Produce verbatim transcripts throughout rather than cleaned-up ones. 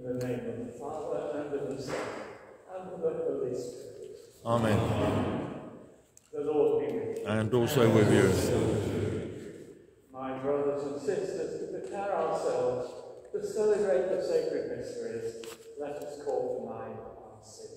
In the name of the Father, and of the Son, and of the Holy Spirit. Amen. The Lord be with you. And also with you. My brothers and sisters, to prepare ourselves to celebrate the sacred mysteries, let us call to mind our sins.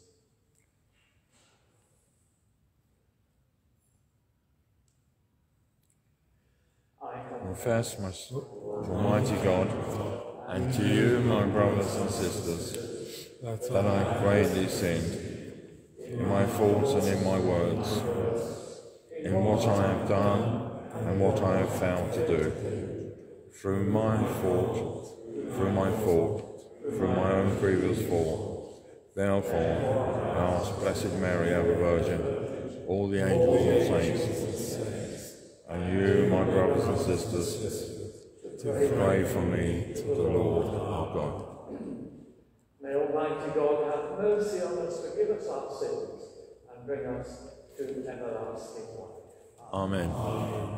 I confess my to Almighty God, and to you, my brothers and sisters, that I greatly sinned, in my thoughts and in my words, in what I have done and what I have failed to do, through my fault, through my fault, through my own grievous fault. Therefore, I ask Blessed Mary, ever Virgin, all the angels and saints, and you, my brothers and sisters, to pray for me to the Lord our God. May Almighty God have mercy on us, forgive us our sins, and bring us to everlasting life. Amen. Amen.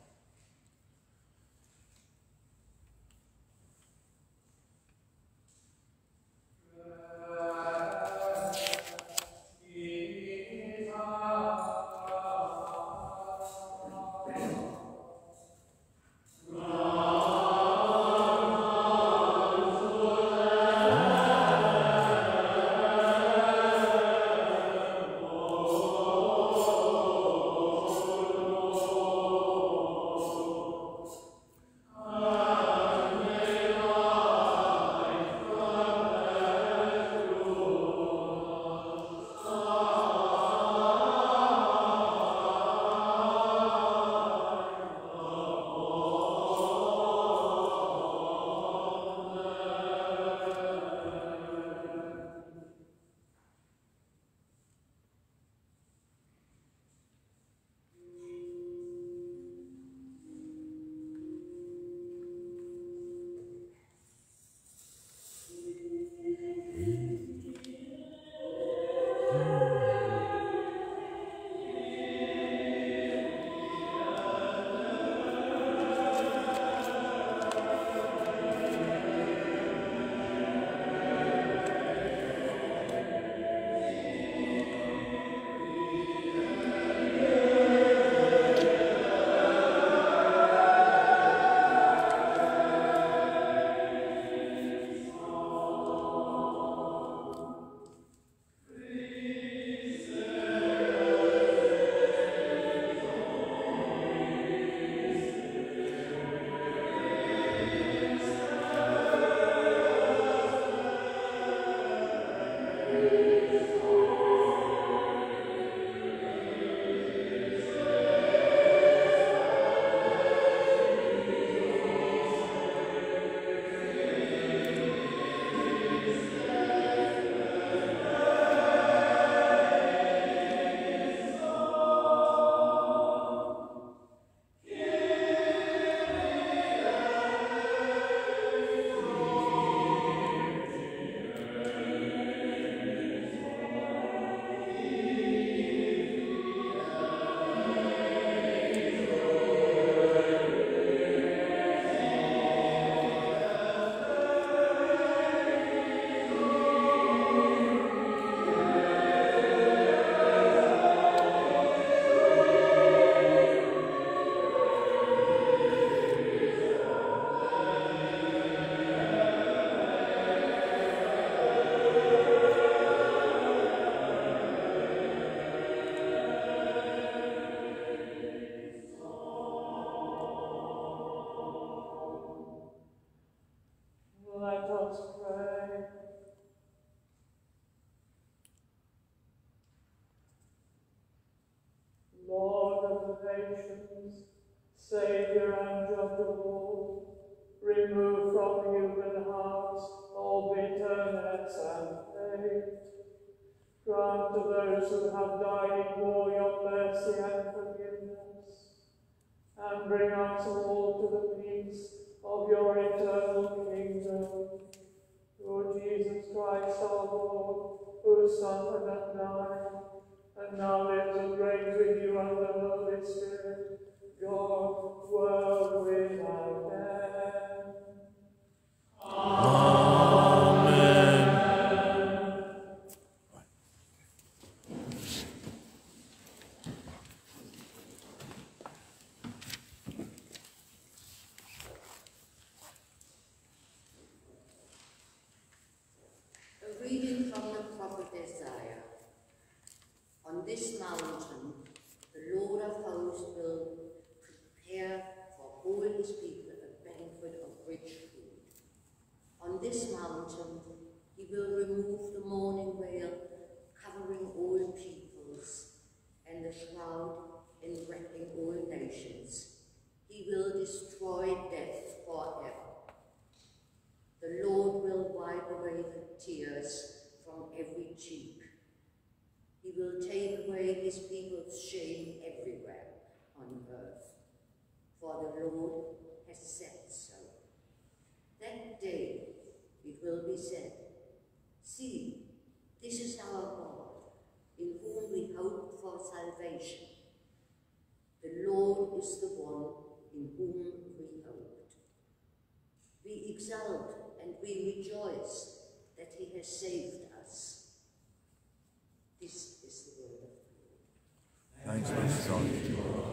Saviour and Judge of all, remove from human hearts all bitterness and hate. Grant to those who have died in war your mercy and forgiveness, and bring us all to the peace of your eternal kingdom. Through Jesus Christ our Lord, who suffered and died, and now lives and reigns with you and the Holy Spirit, God, world without end. Amen. proud in wrecking all nations. He will destroy death forever. The Lord will wipe away the tears from every cheek. He will take away his people's shame everywhere on earth, for the Lord has said so. That day it will be said, "See, this is our God, in whom we hope for salvation. The Lord is the one in whom we hoped." We exult and we rejoice that he has saved us. This is the word of the Lord. Thanks be to God.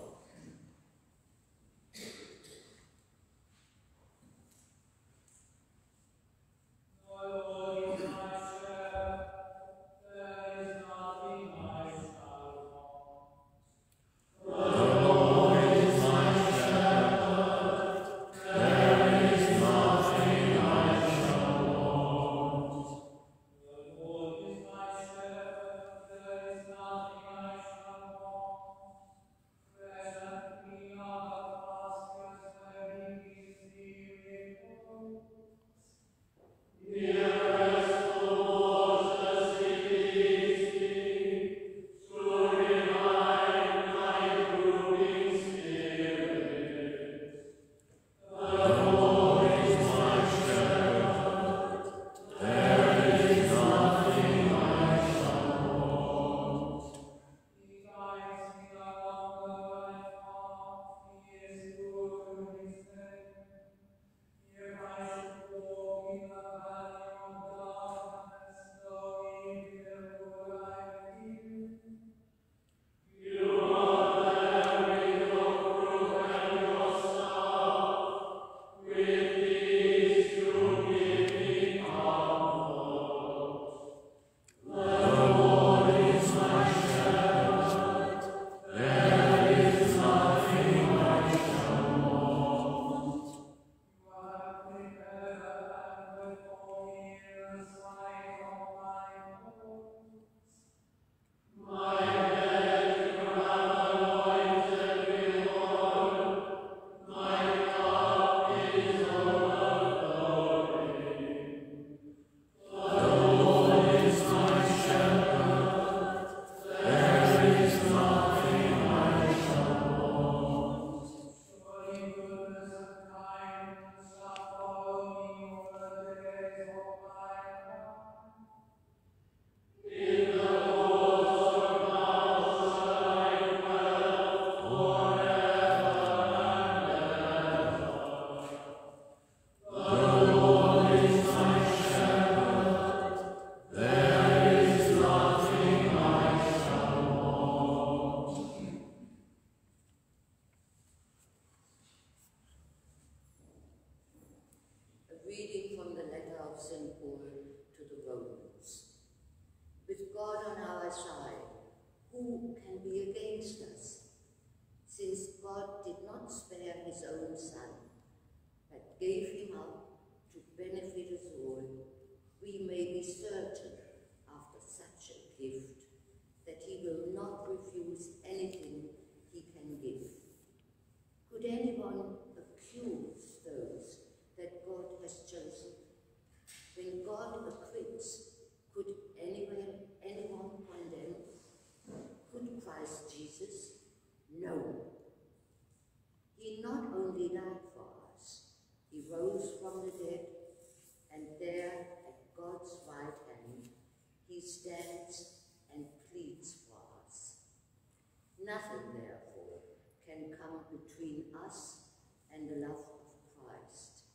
Nothing, therefore, can come between us and the love of Christ,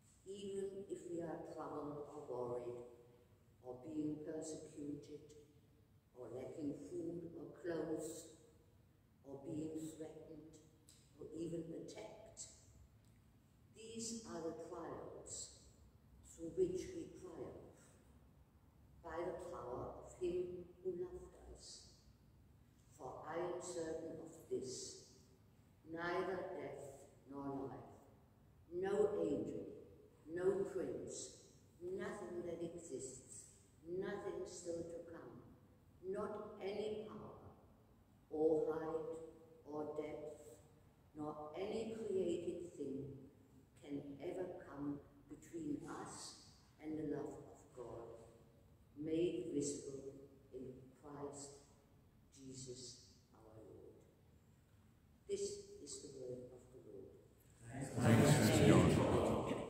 even if we are troubled or worried, or being persecuted, or lacking food or clothes, or being threatened, or even attacked. These are the trials through which we triumph, by the power of him who loved us. For I am certain of this, neither death nor life, no angel, no prince, nothing that exists, nothing still to come, not any power nor any created thing can ever come between us and the love of God, made visible in Christ Jesus our Lord. This is the word of the Lord. Thanks be to God.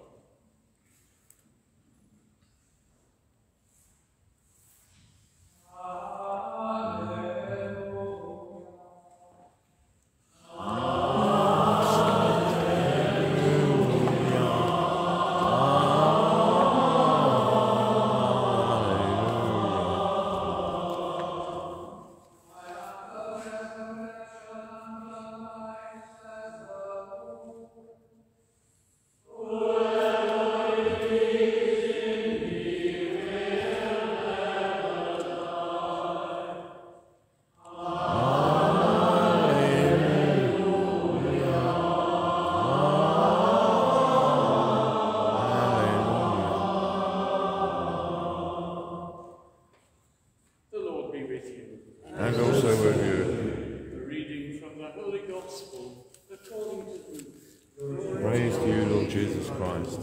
And also with you. A reading from the Holy Gospel according to Luke. Praise to you, Lord Jesus Christ.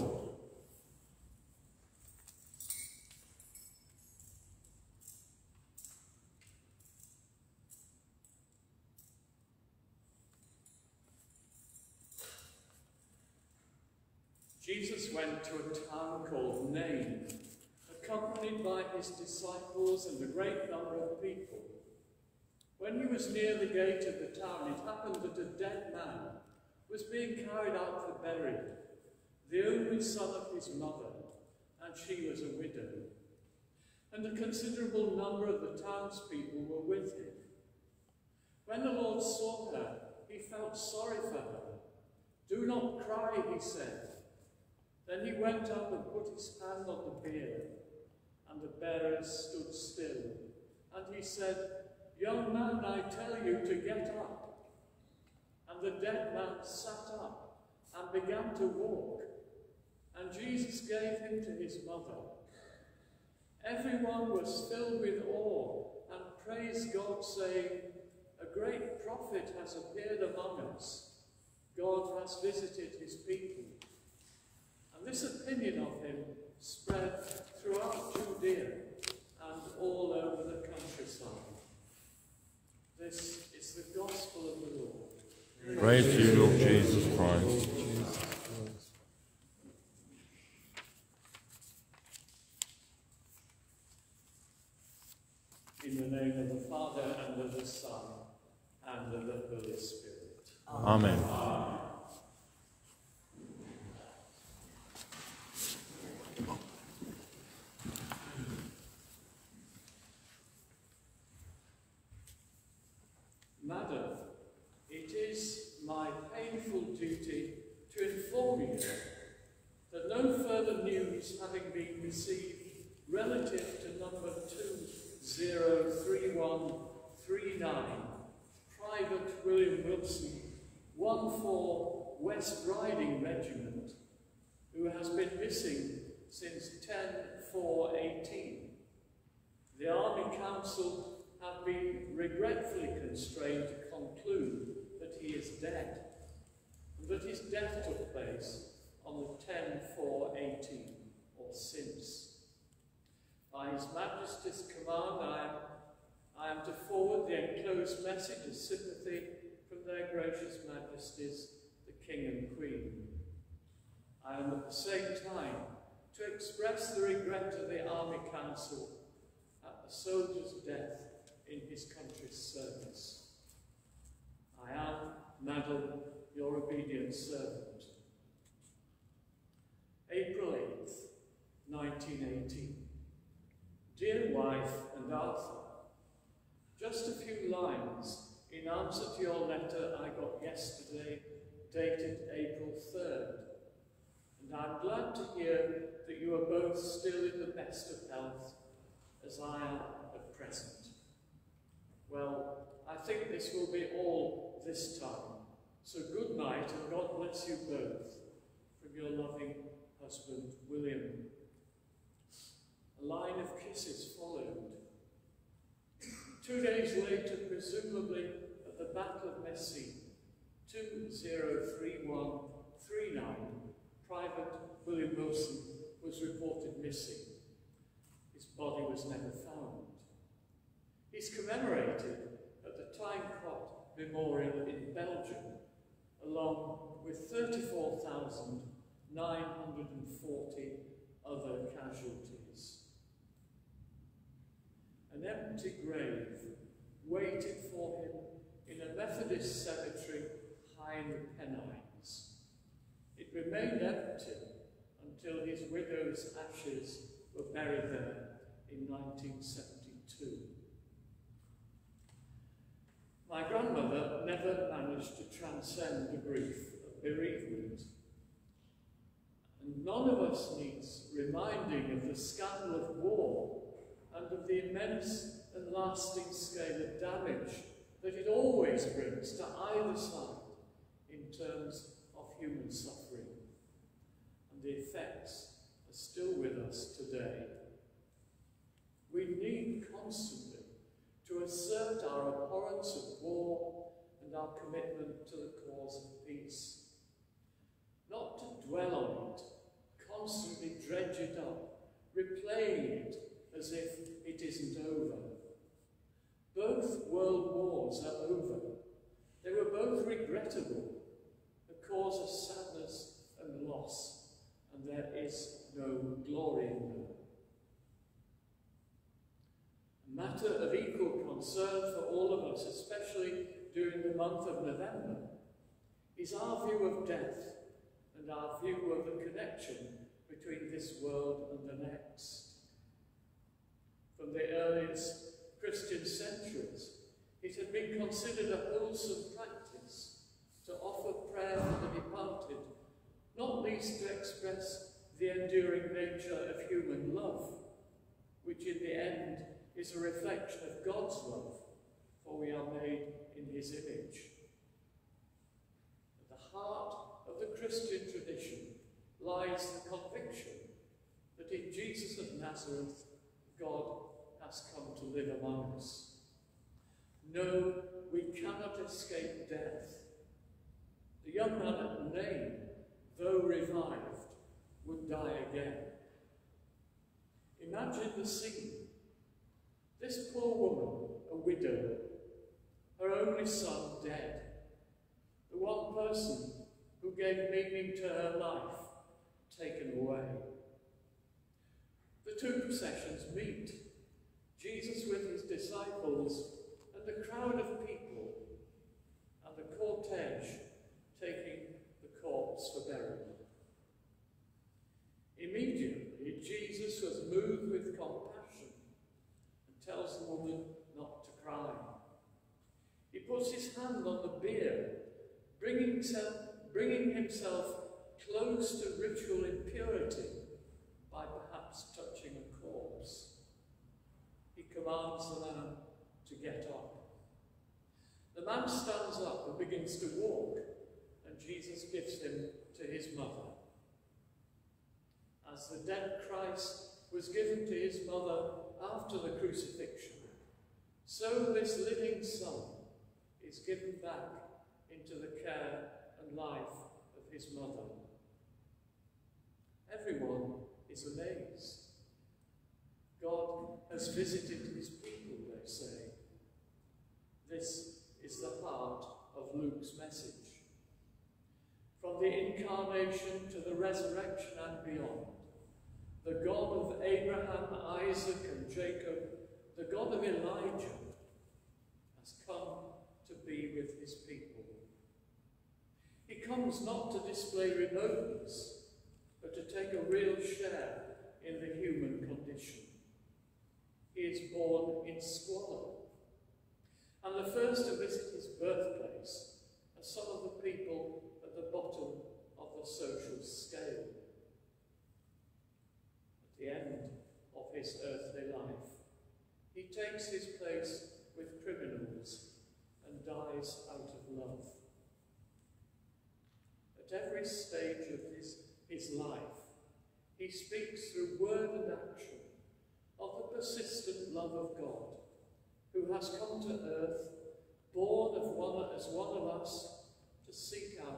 Jesus went to a town called Nain, accompanied by his disciples and a great number of people. When he was near the gate of the town, it happened that a dead man was being carried out for burial, the only son of his mother, and she was a widow. And a considerable number of the townspeople were with him. When the Lord saw her, he felt sorry for her. "Do not cry," he said. Then he went up and put his hand on the bier, and the bearers stood still. And he said, "Young man, I tell you to get up." And the dead man sat up and began to walk, and Jesus gave him to his mother. Everyone was filled with awe and praised God, saying, "A great prophet has appeared among us. God has visited his people." And this opinion of him spread throughout Judea and all over the countryside. This is the gospel of the Lord. Praise to you, Lord Jesus Christ. In the name of the Father, and of the Son, and of the Holy Spirit. Amen. Amen. Madam, it is my painful duty to inform you that no further news having been received relative to number two zero three one three nine, Private William Wilson, one four West Riding Regiment, who has been missing since ten four eighteen. The Army Council have been regretfully constrained to conclude that he is dead, and that his death took place on the ten four eighteen, or since. By His Majesty's command, I am, I am to forward the enclosed message of sympathy from their gracious Majesties, the King and Queen. I am at the same time to express the regret of the Army Council at the soldier's death in his country's service. I am, Madam, your obedient servant. April eighth, nineteen eighteen. Dear wife and Arthur, just a few lines in answer to your letter I got yesterday, dated April third. And I'm glad to hear that you are both still in the best of health, as I am at present. Well, I think this will be all this time. So good night, and God bless you both. From your loving husband, William. A line of kisses followed. Two days later, presumably at the Battle of Messines, two zero three one three nine, Private William Wilson was reported missing. His body was never found. He's commemorated at the Plainchant Memorial in Belgium, along with thirty-four thousand nine hundred forty other casualties. An empty grave waited for him in a Methodist cemetery high in the Pennines. It remained empty until his widow's ashes were buried there in nineteen seventy-two. My grandmother never managed to transcend the grief of bereavement. And none of us needs reminding of the scandal of war and of the immense and lasting scale of damage that it always brings to either side in terms of human suffering. And the effects are still with us today. We need constantly to assert our abhorrence of war and our commitment to the cause of peace. Not to dwell on it, constantly dredge it up, replaying it as if it isn't over. Both world wars are over. They were both regrettable, a cause of sadness and loss, and there is no glory in them. A matter of equal concern for all of us, especially during the month of November, is our view of death and our view of the connection between this world and the next. From the earliest Christian centuries, it had been considered a wholesome practice to offer prayer for the departed, not least to express the enduring nature of human love, which in the end is a reflection of God's love, for we are made in his image. At the heart of the Christian tradition lies the conviction that in Jesus of Nazareth, God has come to live among us. No, we cannot escape death. The young man at Nain, though revived, would die again. Imagine the scene. This poor woman, a widow, her only son dead, the one person who gave meaning to her life taken away. The two processions meet, Jesus with his disciples and a crowd of people, and the cortege taking the corpse for burial. Immediately, Jesus was moved with compassion and tells the woman not to cry. He puts his hand on the bier, bringing himself, bringing himself close to ritual impurity by perhaps touching a corpse. He commands the man to get up. The man stands up and begins to walk, and Jesus gives him to his mother. As the dead Christ was given to his mother after the crucifixion, so this living son is given back into the care and life of his mother. Everyone is amazed. God has visited his people, they say. This is the heart of Luke's message. From the incarnation to the resurrection and beyond, the God of Abraham, Isaac, and Jacob, the God of Elijah, has come to be with his people. He comes not to display remoteness, but to take a real share in the human condition. He is born in squalor, and the first to visit his birthplace are some of the people at the bottom of the social scale. At the end of his earthly life, he takes his place with criminals and dies out of love. At every stage of his, his life, he speaks through word and action of the persistent love of God, who has come to earth, born of one as one of us, to seek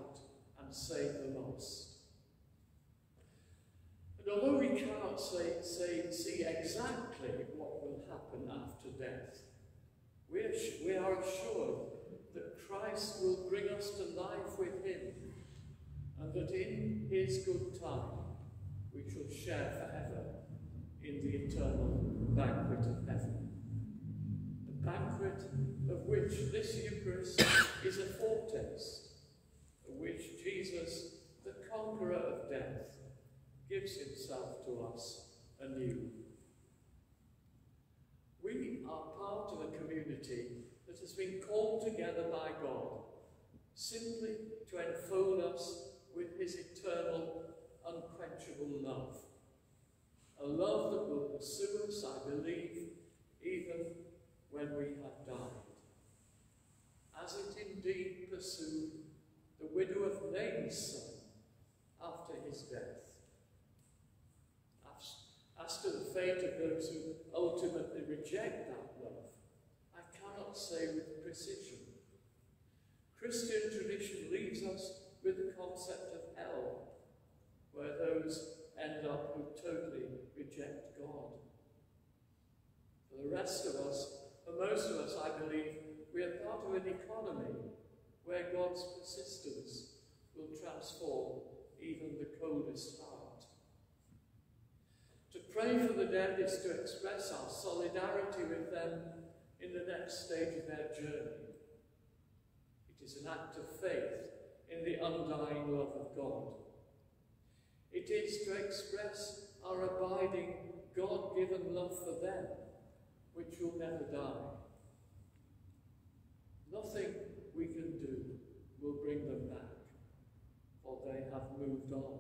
say, say, see exactly what will happen after death. We are, we are assured that Christ will bring us to life with him, and that in his good time we shall share forever in the eternal banquet of heaven. The banquet of which this Eucharist is a foretaste, of which Jesus, the conqueror of death, gives himself to us anew. We are part of a community that has been called together by God simply to enfold us with his eternal, unquenchable love. A love that will pursue us, I believe, even when we have died. As it indeed pursued the widow of Nain's son after his death. As, as to the fate of those who ultimately reject that love, I cannot say with precision. Christian tradition leaves us with the concept of hell, where those end up who totally reject God. For the rest of us, for most of us, I believe, we are part of an economy where God's persistence will transform even the coldest heart. To pray for the dead is to express our solidarity with them in the next stage of their journey. It is an act of faith in the undying love of God. It is to express our abiding God-given love for them, which will never die. Nothing we can do will bring them back, for they have moved on.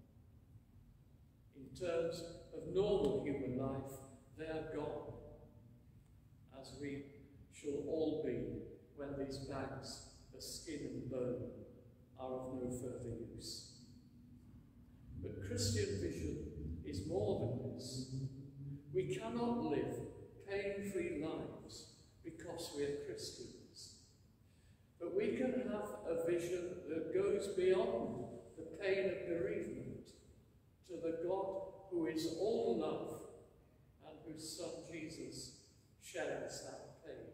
In terms of normal human life, they are gone, as we shall all be when these bags of skin and bone are of no further use. But Christian vision is more than this. We cannot live pain-free lives because we are Christians. But we can have a vision that goes beyond the pain of bereavement to the God who is all love and whose Son Jesus shares that pain.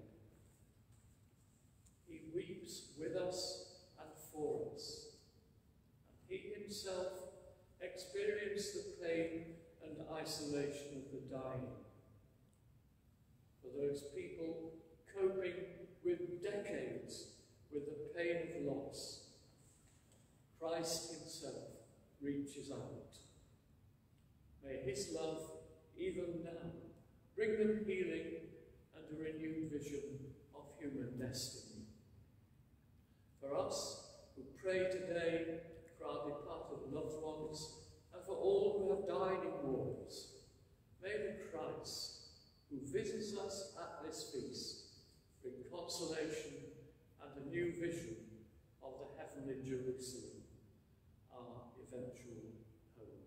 He weeps with us and for us. And he himself experienced the pain and isolation of the dying. For those people coping with decades with the pain of loss, Christ himself reaches out. May his love, even now, bring them healing and a renewed vision of human destiny. For us who pray today for our departed loved ones and for all who have died in wars, may the Christ who visits us at this feast bring consolation and a new vision of the heavenly Jerusalem, our eventual home.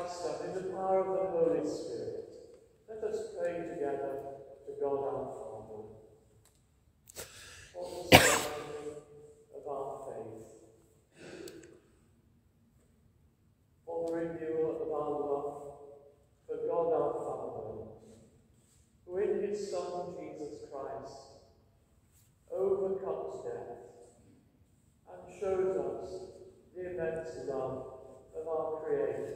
Christ and in the power of the Holy Spirit, let us pray together to God our Father. For the strengthening of our faith, for the renewal of our love for God our Father, who in his Son Jesus Christ overcomes death and shows us the immense love of our Creator.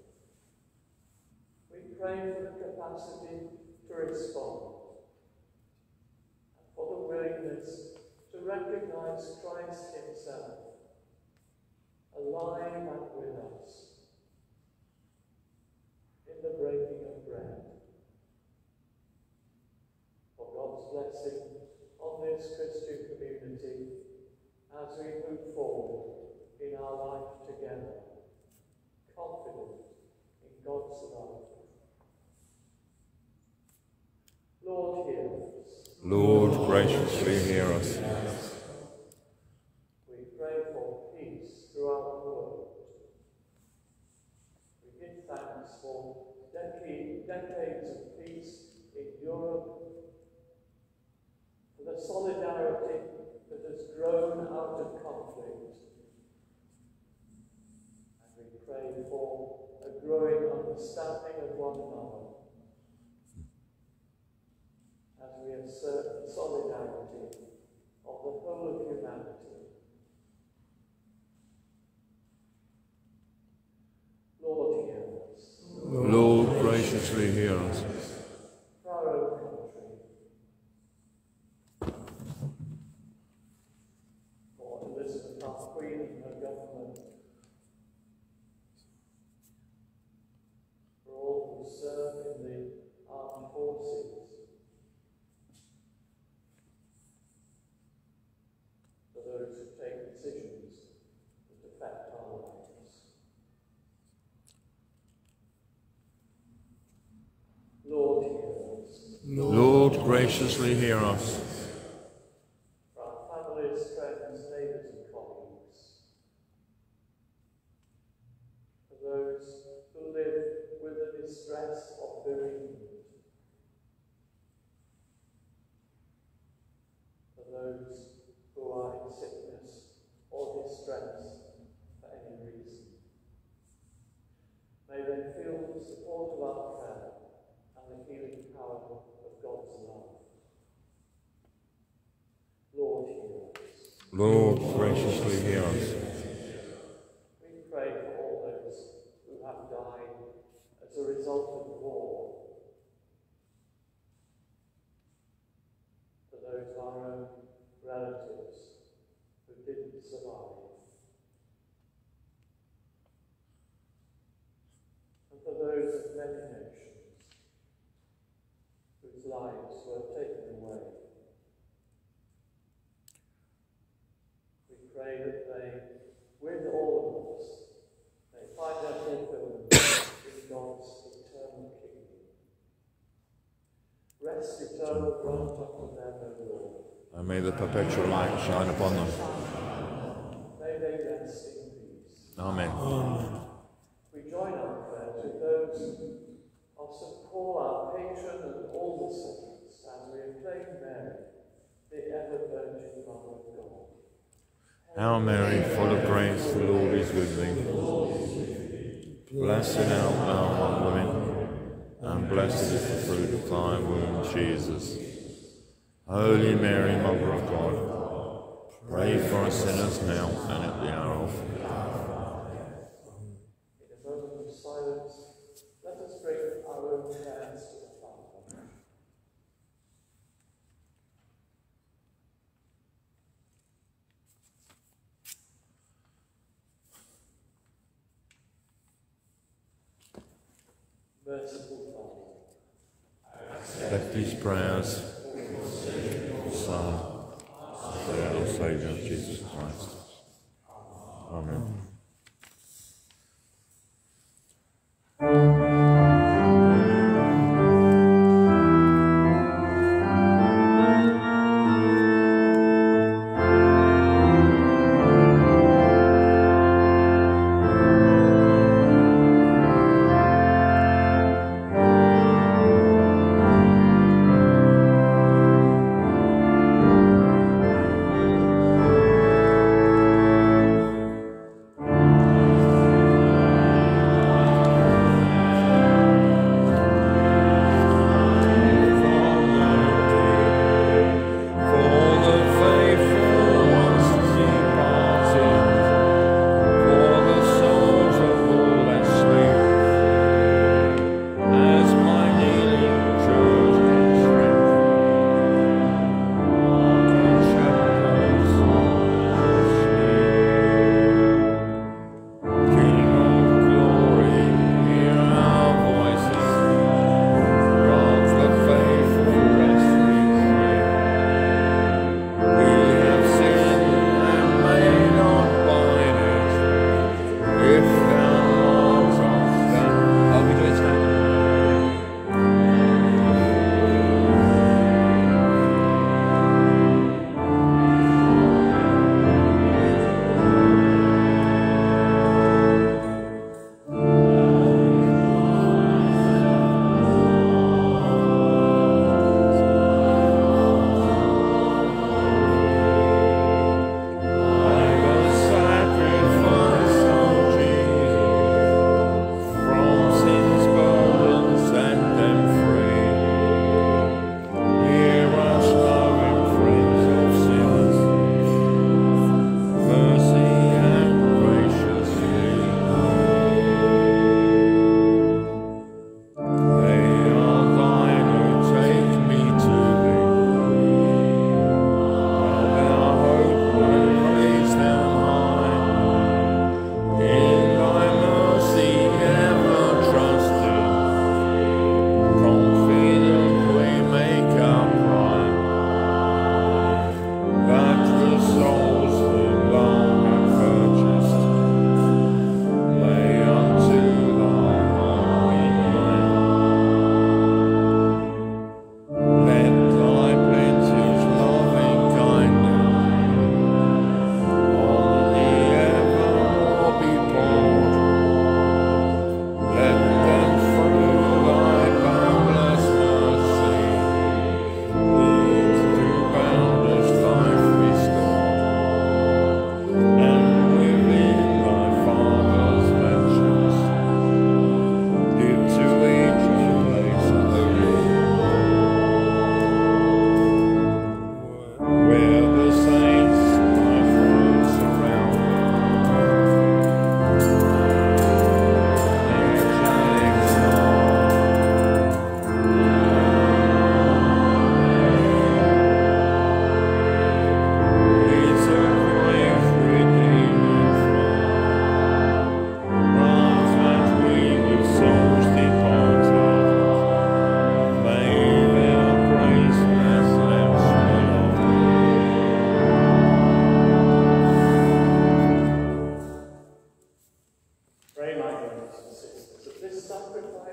We pray for the capacity to respond and for the willingness to recognize Christ himself alive and with us in the breaking of bread. For God's blessing on this Christian community as we move forward in our life together, confident in God's love. Lord, hear us. Lord, graciously hear us. We pray for peace throughout the world. We give thanks for decade, decades of peace in Europe, for the solidarity that has grown out of conflict. And we pray for a growing understanding of one another as we assert the solidarity of the whole of humanity. Lord, hear us. Lord, graciously hear us. For our own country, for Elizabeth, our Queen, and her government, for all who serve in the armed forces, for those who take decisions that affect our lives. Lord, hear us. Lord, graciously hear us. For our families, friends, neighbours and colleagues, for those who live with the distress of bereavement, for those who are in sickness or distress for any reason. May they feel the support of our prayer and the healing power of God's love. Lord, hear us. Lord, graciously hear us. We pray for all those who have died as a result of war, for those of our own relatives who didn't survive, and for those of many nations whose lives were taken away. We pray that they, with all of us, may find their fulfillment in God's eternal kingdom. Rest eternal grant unto them, O Lord. And may the perpetual light shine upon them. May they rest in peace. Amen. We join our prayers with those of Saint Paul, our patron, and all the saints, as we acclaim Mary, the ever-Virgin Mother of God. Hail Mary, full of grace, the Lord is with thee. Blessed art thou among women, and blessed is the fruit of thy womb, Jesus. Holy Mary, Mother of God, pray for us sinners now and at the hour of our death. In a moment of silence, let us bring our own prayers to the Father. Merciful Father, Let these prayers, Son, of our Saviour Jesus Christ. Amen.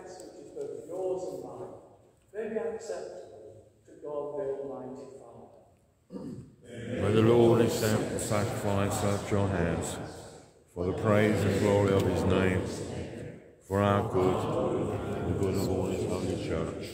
sacrifice, which is both yours and mine, may be acceptable to God the Almighty Father. May the Lord accept the sacrifice at your hands, for the praise and glory of his name, for our good, and the good of all his holy church.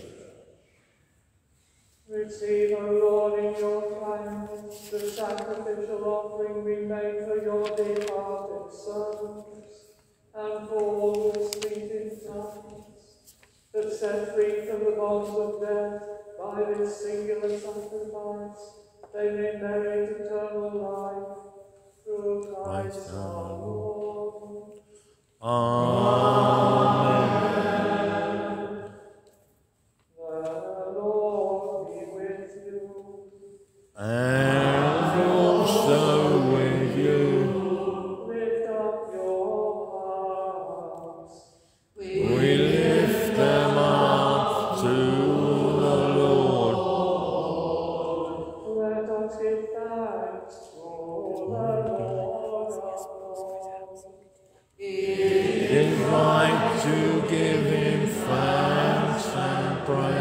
Receive, O Lord, in your kindness, the sacrificial offering we make for your departed servants, and for all the sleeping tongues, that set free from the bonds of death by this singular sacrifice, they may merit eternal life through Christ our Lord. Amen. The Lord be with you. And also with you. Lift up your hearts. We lift them up to the Lord. Let us give thanks to the Lord our God. It is right to give him thanks and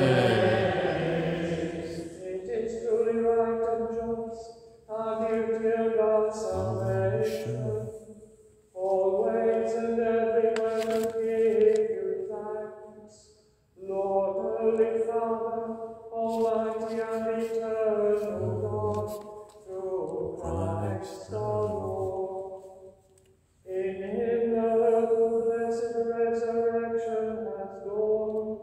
praise. It is truly right and just, our duty and our salvation, always and everywhere to give you thanks, Lord, Holy Father, Almighty and eternal God, through Christ our Lord. In him the hope of blessed resurrection has dawned,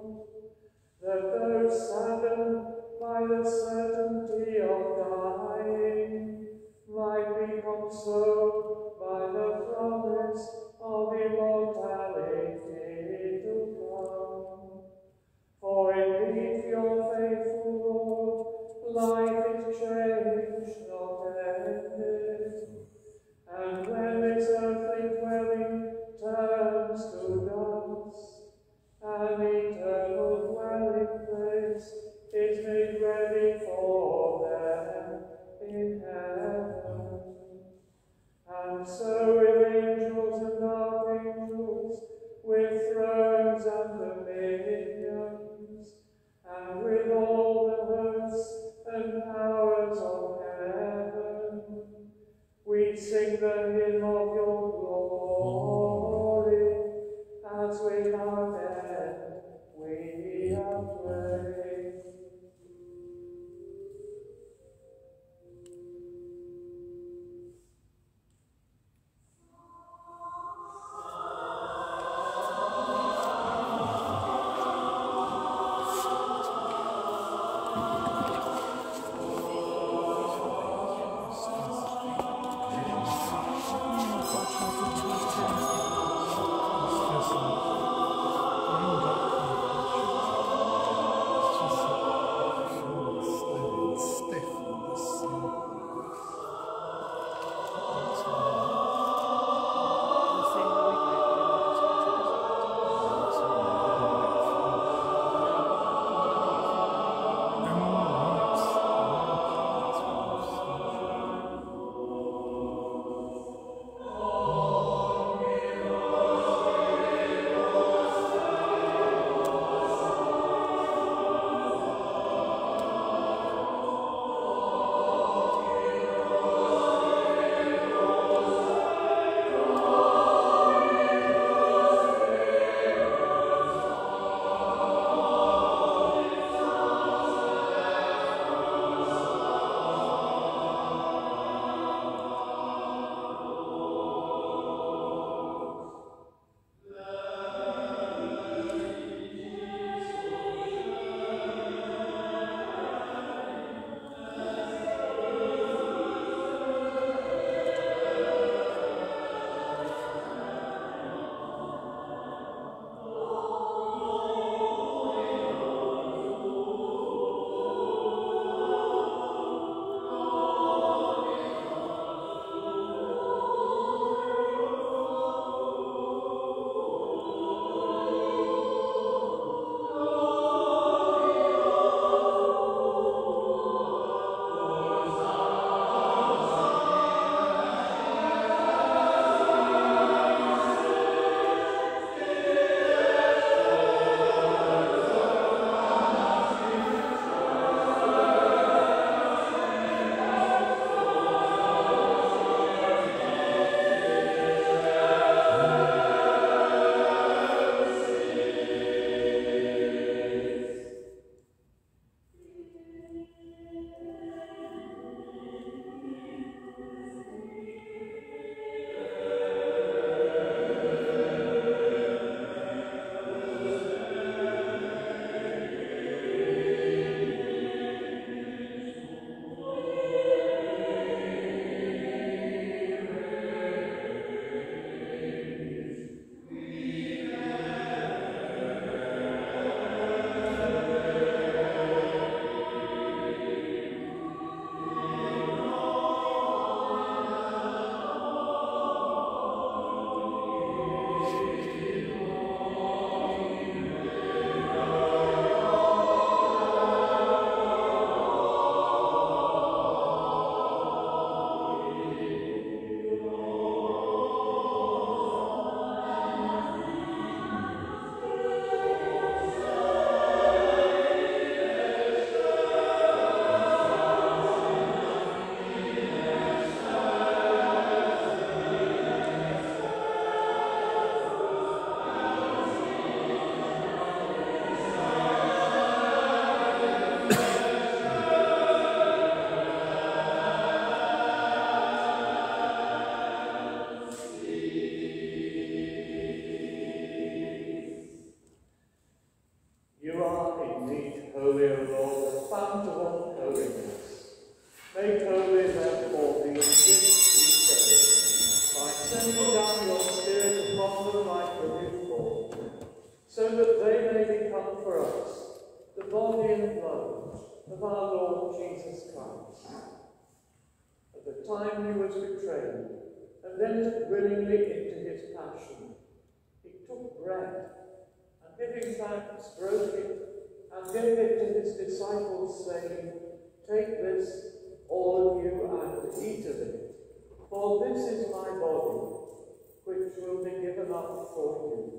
up for us the body and blood of our Lord Jesus Christ. At the time he was betrayed and entered willingly into his passion, he took bread and, giving thanks, broke it and gave it to his disciples, saying, "Take this, all of you, and eat of it, for this is my body, which will be given up for you."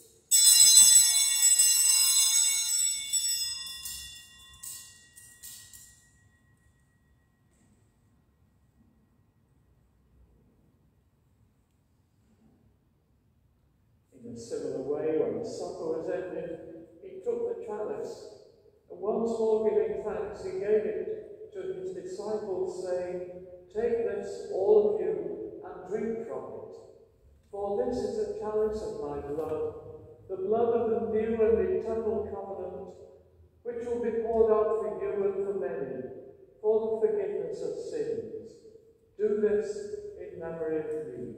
In a similar way, when the supper was ended, he took the chalice, and once more giving thanks, he gave it to his disciples, saying, "Take this, all of you, and drink from it. For this is the chalice of my blood, the blood of the new and eternal covenant, which will be poured out for you and for many, for the forgiveness of sins. Do this in memory of me."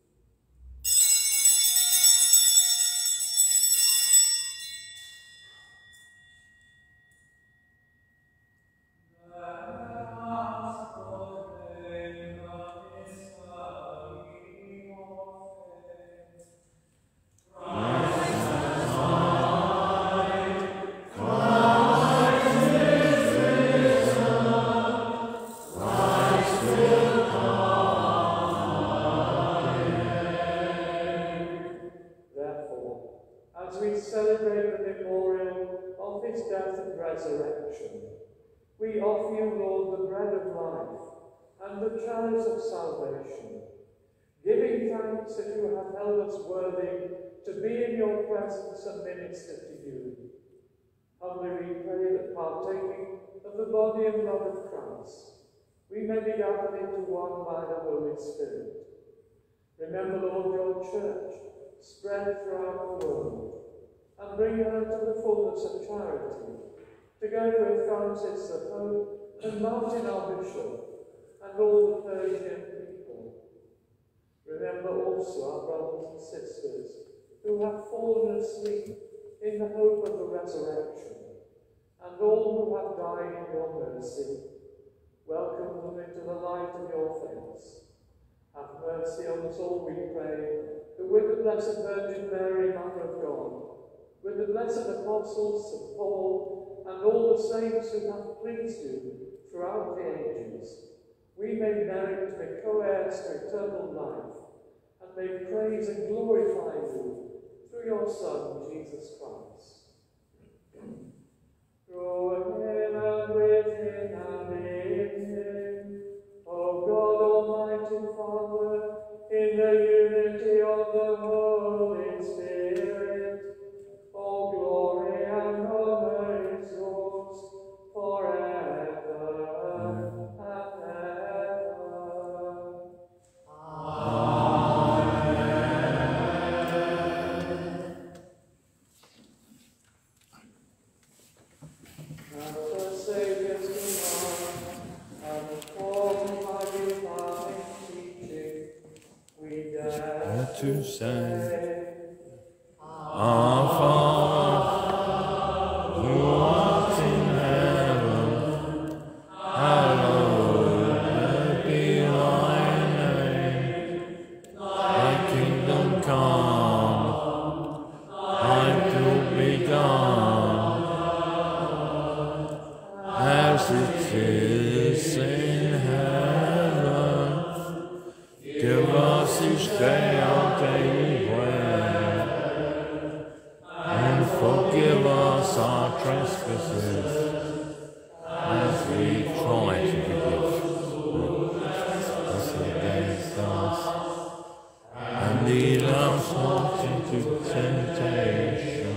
We offer you, Lord, the bread of life and the chalice of salvation, giving thanks that you have held us worthy to be in your presence and minister to you. Humbly we pray that, partaking of the body and blood of Christ, we may be gathered into one by the Holy Spirit. Remember, Lord, your church spread throughout the world, and bring her to the fullness of charity, together with Francis the Pope and Martin our Bishop, and all the clergy and people. Remember also our brothers and sisters who have fallen asleep in the hope of the resurrection, and all who have died in your mercy. Welcome them into the light of your face. Have mercy on us all, we pray, that with the Blessed Virgin Mary, Mother of God, with the blessed apostles, Saint Paul, and all the saints who have pleased you throughout the ages, we may merit to be co-heirs to eternal life, and may praise and glorify you through your Son, Jesus Christ. Through him and with him and in him, O God, Almighty Father, in the unity of the Holy Spirit, all glory and honor is yours forever and ever. Amen. At the Saviour's command, and according by divine teaching, we dare To say, Our Father, who art in heaven, hallowed be thy name. Thy kingdom come, thy will be done, as it is in heaven. Give us each day our daily bread, and forgive us our trespasses, as we try to forgive those against us. And lead us not into temptation,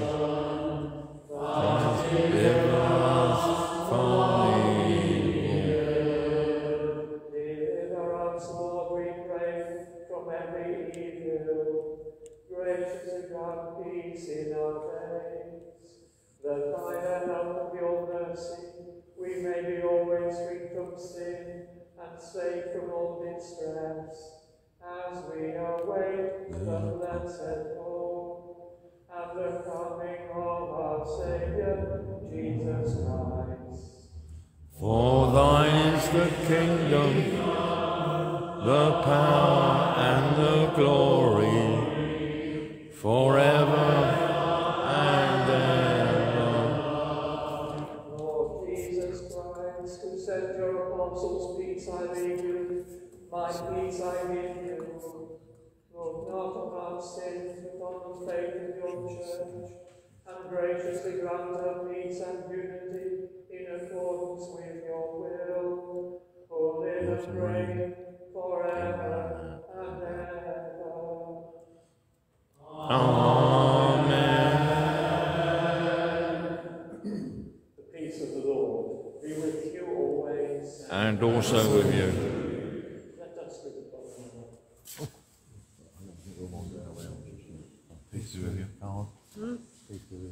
but deliver us from evil. Deliver us, Lord, we pray, from every evil. Graciously grant peace in our days, that by the help of your mercy the kingdom, the power and the glory, forever and ever. Lord Jesus Christ, who said to your apostles, peace I leave you, my peace I give you, look not on our sins, but on the faith of your church, and graciously grant her peace and unity in accordance with your will, who live and reign forever and ever. Amen. The peace of the Lord be with you always. And also with you. Let us with the Lord. Peace with you. Hmm? Peace with you.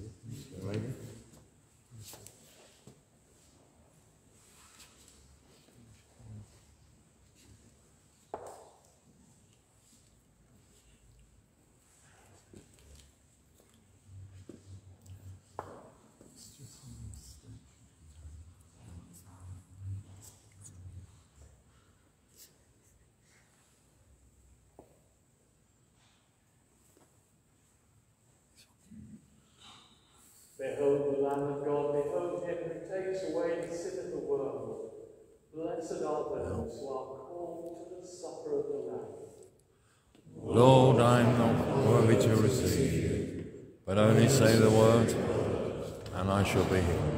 Behold the Lamb of God, behold him who takes away the sin of the world. Blessed are those who are called to the supper of the Lamb. Lord, I am not worthy to receive you, but only say the word, and I shall be healed.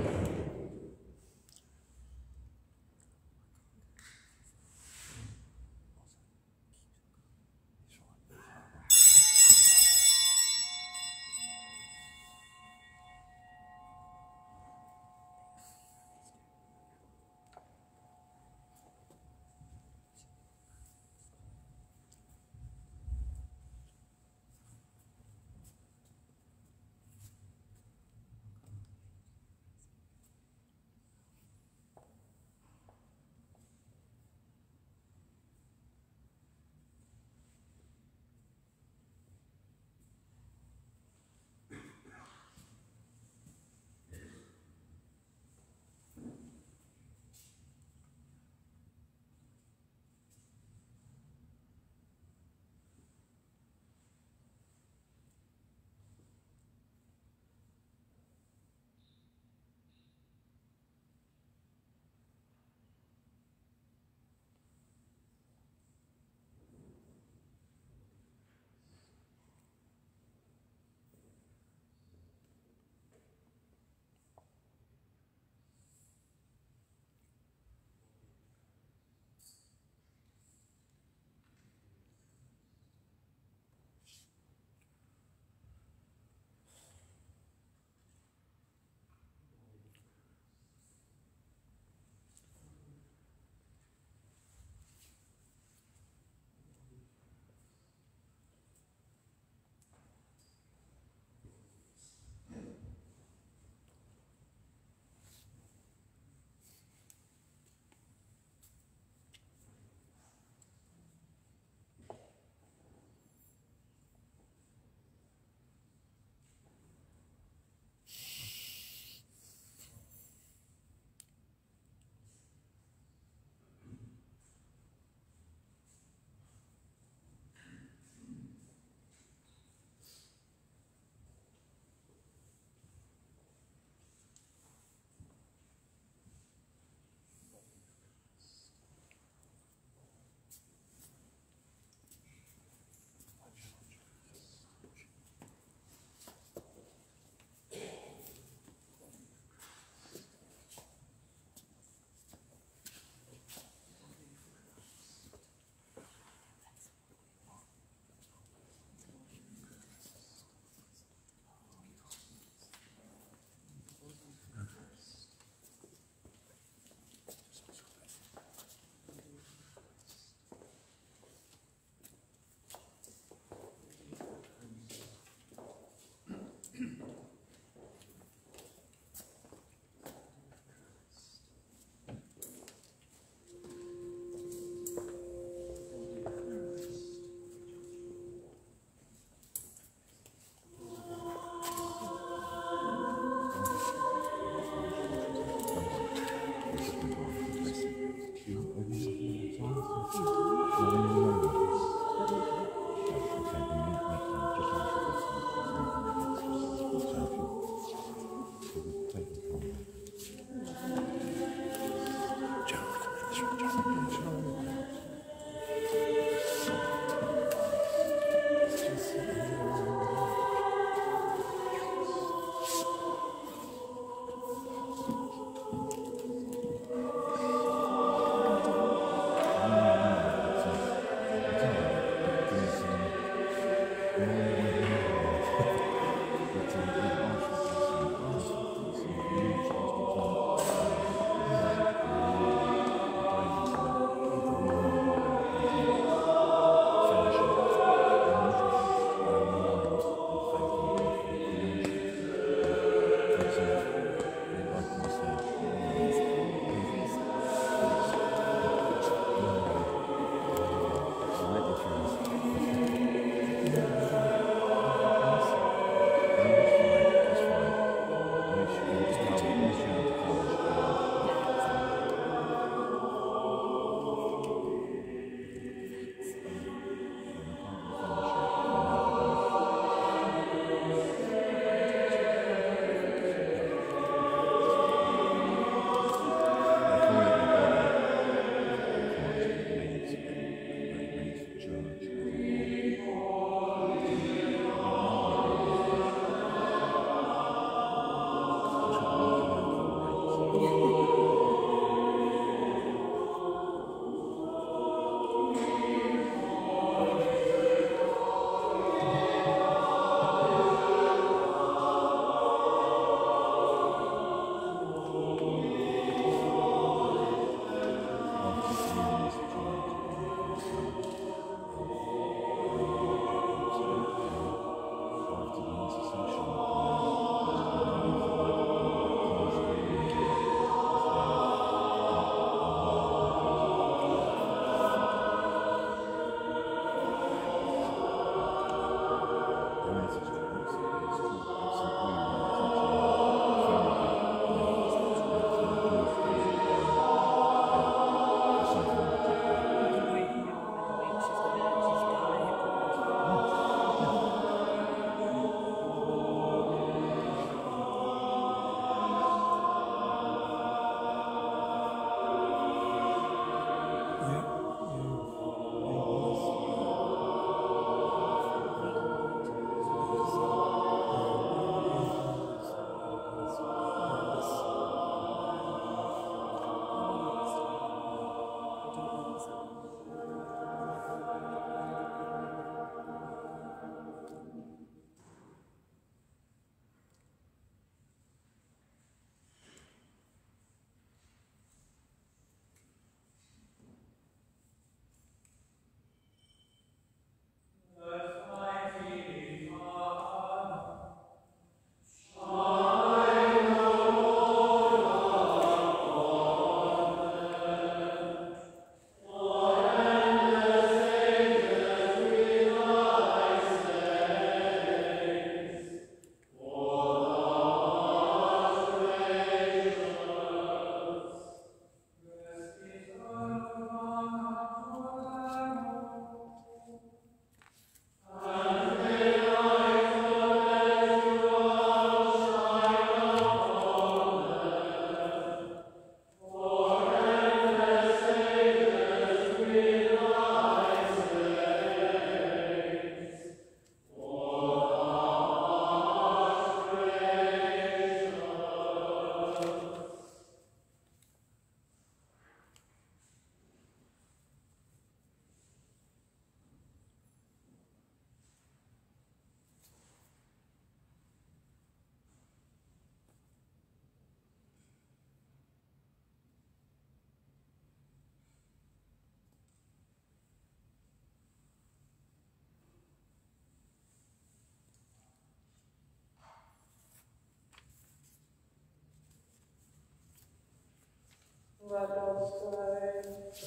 Let us pray.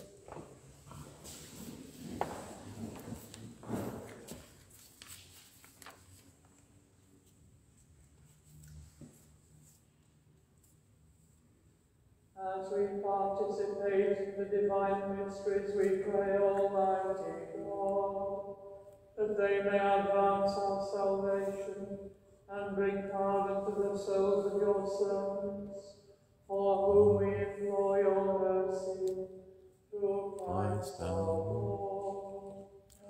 As we participate in the divine mysteries, we pray, Almighty God, that they may advance our salvation and bring pardon to the souls of your servants, for whom we implore your mercy, through Christ our Lord.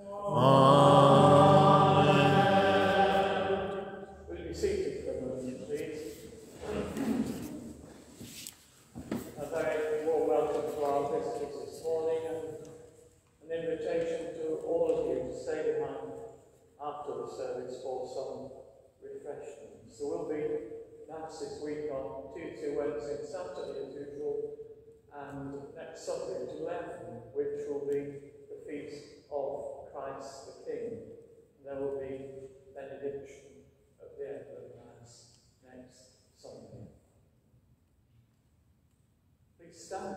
Amen. Will you be seated for a moment, please? A very warm welcome to our visitors this morning, and an invitation to all of you to stay behind after the service for some refreshments. There will be Mass this week on Tuesday, Wednesday and Saturday as usual, and next Sunday at eleven, which will be the feast of Christ the King. And there will be benediction at the end of the Mass next Sunday. Please stand.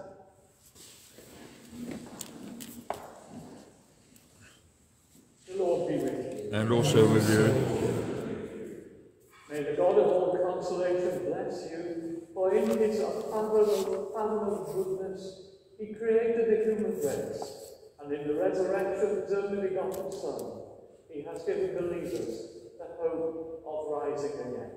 The Lord be with you. And also with you. May the God of all consolation bless you, for in his unfathomable goodness he created the human race, and in the resurrection of his only begotten Son, he has given believers the hope of rising again.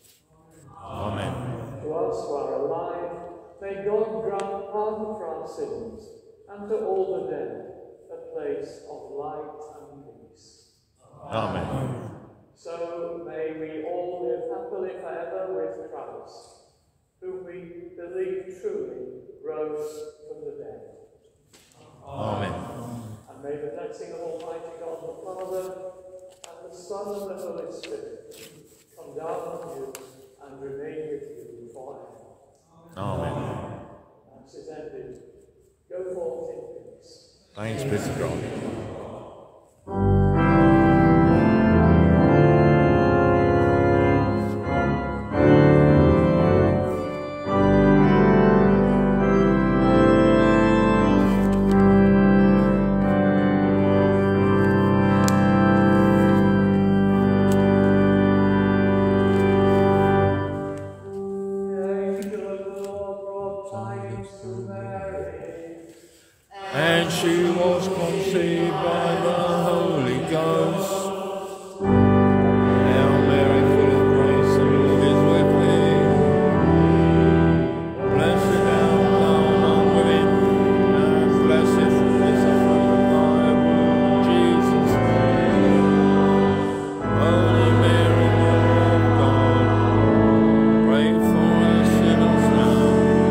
Amen. To us who are alive, may God grant pardon for our sins, and to all the dead a place of light and peace. Amen. So may we all live happily forever with Christ, whom we believe truly rose from the dead. Amen. And may the blessing of Almighty God, the Father, and the Son, and the Holy Spirit come down on you and remain with you forever. Amen. Mass is ended. Go forth in peace. Thanks be to God. And she was conceived by the Holy Ghost. Hail Mary, full of grace, the Lord is with thee. Blessed art thou among women, and blessed is the fruit of thy womb, Jesus. Holy Mary, Mother of God, pray for us sinners now,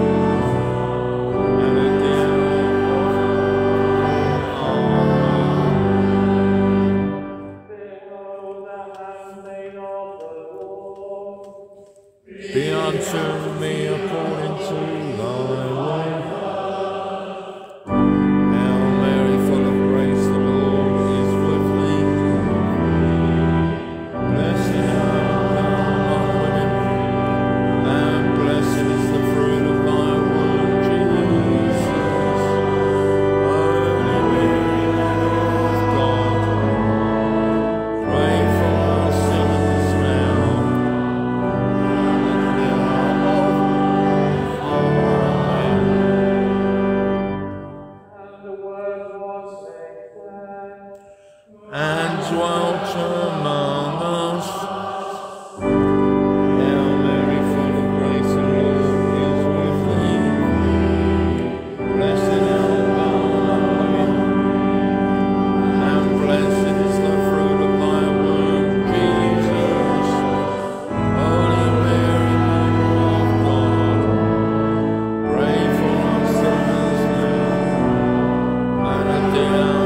and at the hour be unto me according to thy word. Hail Mary, full of grace, the Lord is with thee. Blessed art thou among women, and blessed is the fruit of thy womb, Jesus. Holy Mary, Mother of God, pray for us sinners now. And dwelt among us. Hail Mary, full of grace, the Lord is with thee. Blessed art thou among women, and blessed is the fruit of thy womb, Jesus. Holy Mary, Mother of God, pray for us sinners now, and at the hour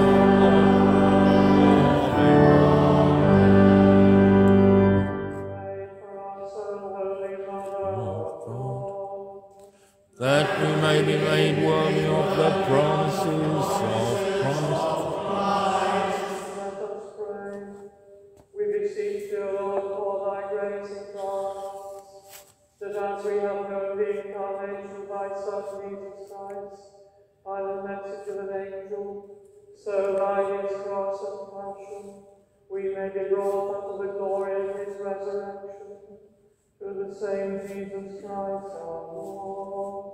that we may be made worthy of the promises of Christ. Let us pray. We beseech you, Lord, for thy grace and grant, that as we have known the incarnation of thy Son, Jesus Christ, by the message of an angel, so by his cross and passion, we may be brought unto the glory of his resurrection, through the same Jesus Christ our Lord.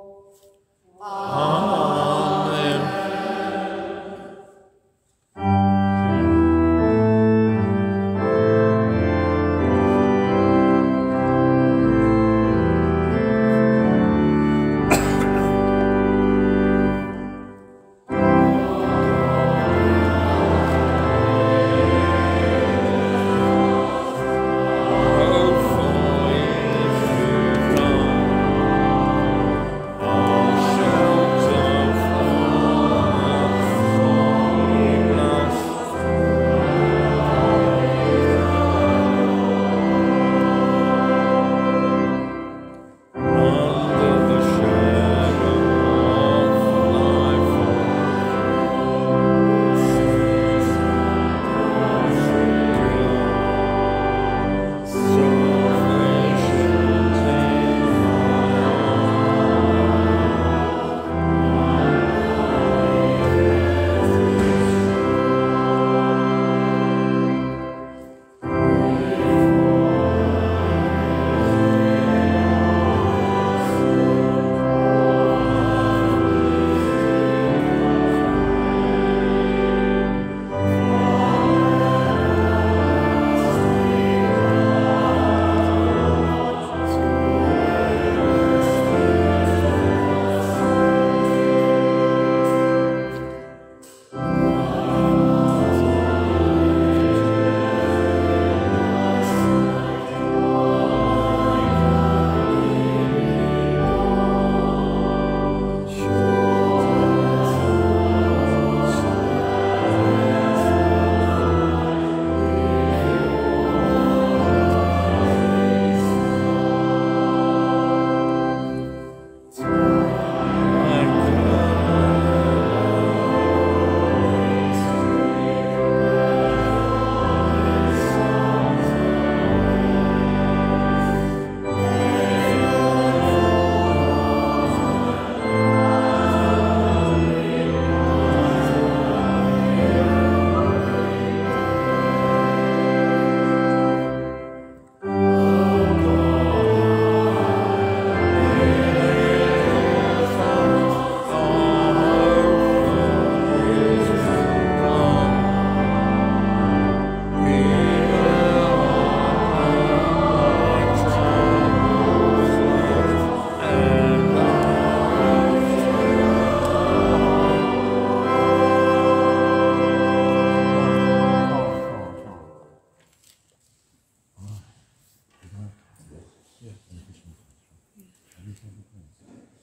Amen. Oh, for if you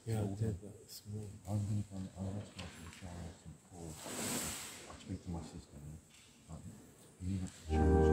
Yeah, I did that this morning. I'm going to go, I'll have to go to the shower and Paul. I'll speak to my sister now. But you need to choose